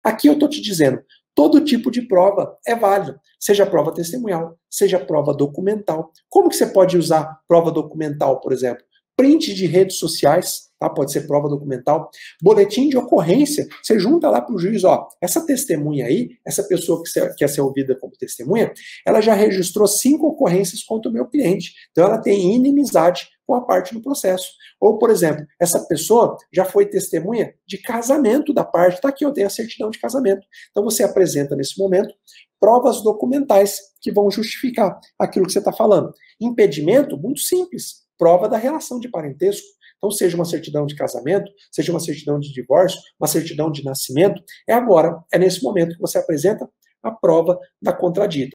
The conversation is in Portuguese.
Aqui eu estou te dizendo, todo tipo de prova é válido, seja prova testemunhal, seja prova documental. Como que você pode usar prova documental, por exemplo? Print de redes sociais, tá? Pode ser prova documental. Boletim de ocorrência, você junta lá para o juiz, ó, essa testemunha aí, essa pessoa que quer ser ouvida como testemunha, ela já registrou 5 ocorrências contra o meu cliente. Então ela tem inimizade com a parte do processo. Ou, por exemplo, essa pessoa já foi testemunha de casamento da parte, tá aqui, eu tenho a certidão de casamento. Então você apresenta nesse momento provas documentais que vão justificar aquilo que você está falando. Impedimento, muito simples, prova da relação de parentesco. Então, seja uma certidão de casamento, seja uma certidão de divórcio, uma certidão de nascimento, é agora, é nesse momento que você apresenta a prova da contradita.